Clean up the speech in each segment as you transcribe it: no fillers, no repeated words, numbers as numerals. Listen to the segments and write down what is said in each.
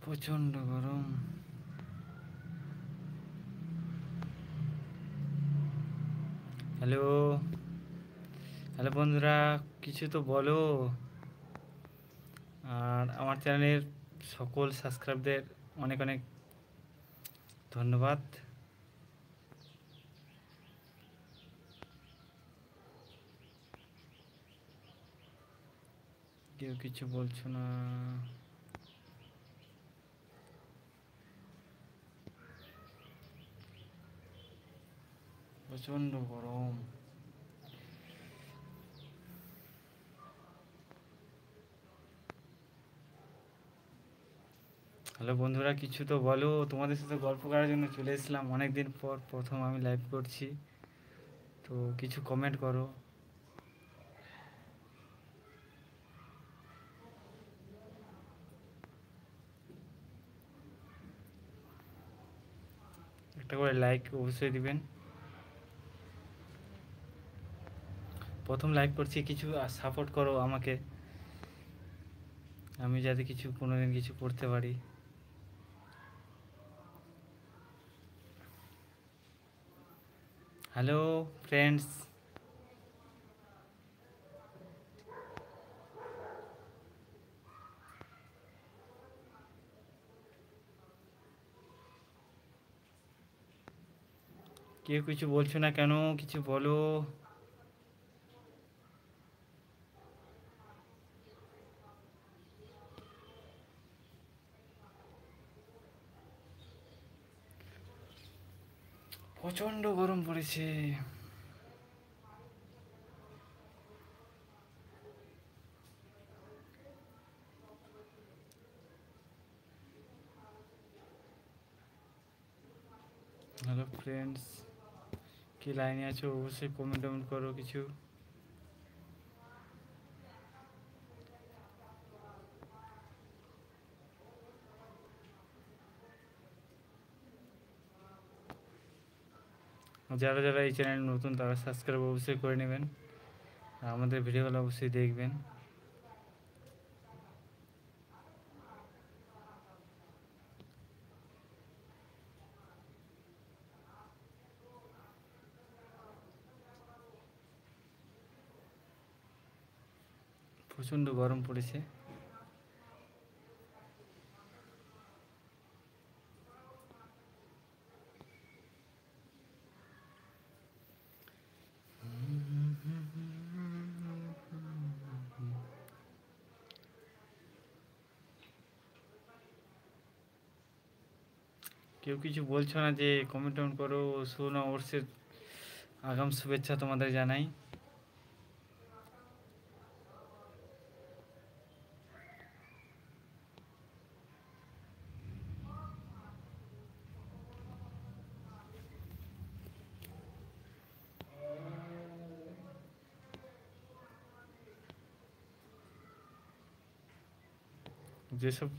প্রচণ্ড গরম। Hello hello বন্ধুরা, কিছু তো বলো। আর আমার চ্যানেলের সকল সাবস্ক্রাইবদের অনেক অনেক ধন্যবাদ। কেউ কিছু বলছো না। প্রচণ্ড গরম। হ্যালো বন্ধুরা, কিছু তো বলো। তোমাদের সাথে গল্প করার জন্য চলে এসেছিলাম, অনেক দিন পর প্রথম আমি লাইভ করছি, তো কিছু কমেন্ট করো। একটা করে লাইক অবশ্যই দিবেন। প্রথম লাইভ করছি, কিছু সাপোর্ট করো আমাকে, আমি যাতে কিছু কোনোদিন কিছু করতে পারি। Hello friends. কেউ কিছু বলছো না কেন? কিছু বলো। প্রচণ্ড গরম পড়েছে। হ্যালো ফ্রেন্ডস, কি লাইনে আছো অবশ্যই কমেন্ট টমেন্ট করো কিছু। যারা যারা এই চ্যানেল নতুন তারা সাবস্ক্রাইব অবশ্যই করে নেবেন, আর আমাদের ভিডিওগুলো অবশ্যই দেখবেন। প্রচণ্ড গরম পড়েছে। কেউ কিছু বলছো না যে কমেন্ট টমেন্ট করো। সুনববর্ষের আগাম শুভেচ্ছা তোমাদের জানাই। যেসব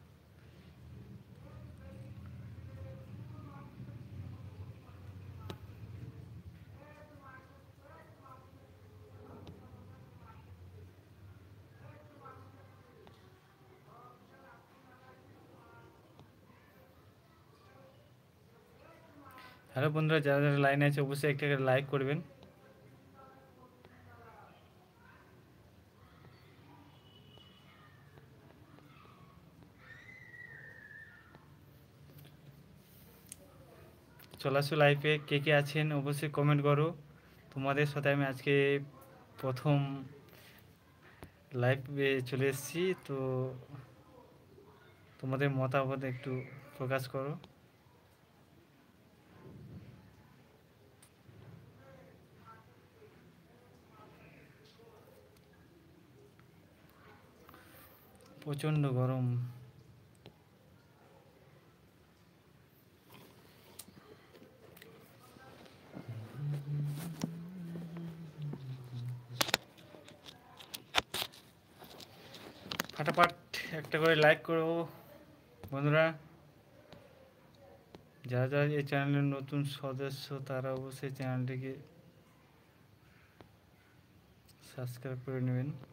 হ্যালো বন্ধুরা, যারা যারা লাইনে আছে অবশ্যই একটা করে লাইক করবেন। চলে আসো লাইভে, কে কে আছেন অবশ্যই কমেন্ট করো। তোমাদের সাথে আমি আজকে প্রথম লাইভে চলে এসেছি, তো তোমাদের মতামত একটু প্রকাশ করো। প্রচণ্ড গরম। ফাটাফাট একটা করে লাইক করো বন্ধুরা। যারা যারা এই চ্যানেলের নতুন সদস্য তারা অবশ্যই চ্যানেলটিকে সাবস্ক্রাইব করে নেবেন।